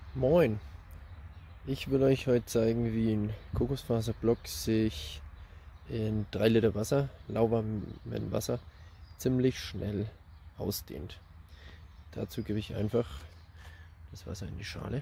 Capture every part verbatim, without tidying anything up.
Moin! Ich will euch heute zeigen, wie ein Kokosfaserblock sich in drei Liter Wasser, lauwarmem Wasser, ziemlich schnell ausdehnt. Dazu gebe ich einfach das Wasser in die Schale.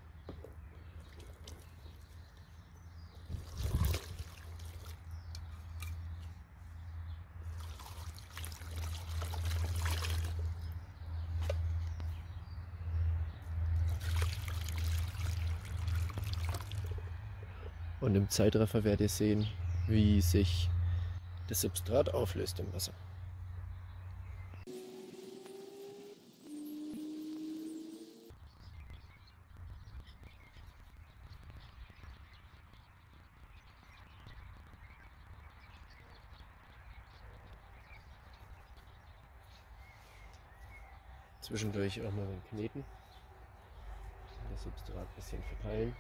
Und im Zeitraffer werdet ihr sehen, wie sich das Substrat auflöst im Wasser. Zwischendurch auch mal kneten, das Substrat ein bisschen verteilen.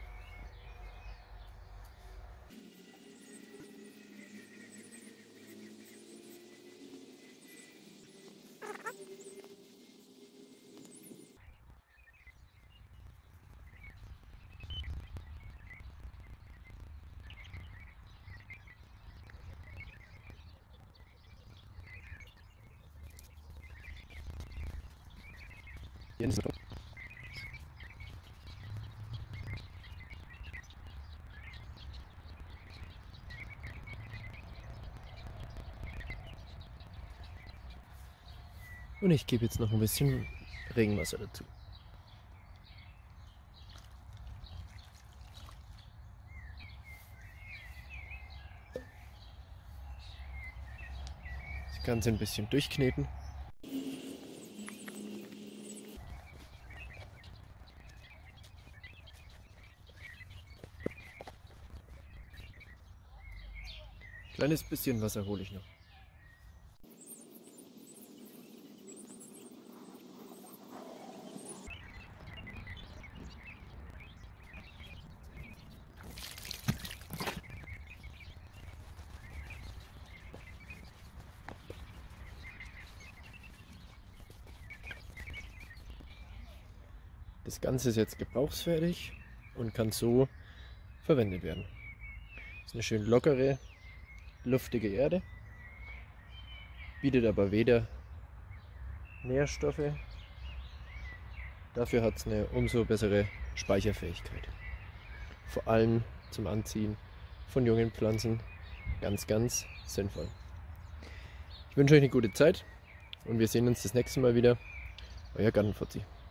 Und ich gebe jetzt noch ein bisschen Regenwasser dazu. Das Ganze ein bisschen durchkneten. Kleines bisschen Wasser hole ich noch. Das Ganze ist jetzt gebrauchsfertig und kann so verwendet werden. Das ist eine schön lockere, luftige Erde, bietet aber weder Nährstoffe, dafür hat es eine umso bessere Speicherfähigkeit. Vor allem zum Anziehen von jungen Pflanzen ganz, ganz sinnvoll. Ich wünsche euch eine gute Zeit und wir sehen uns das nächste Mal wieder. Euer Gartenfuzzi.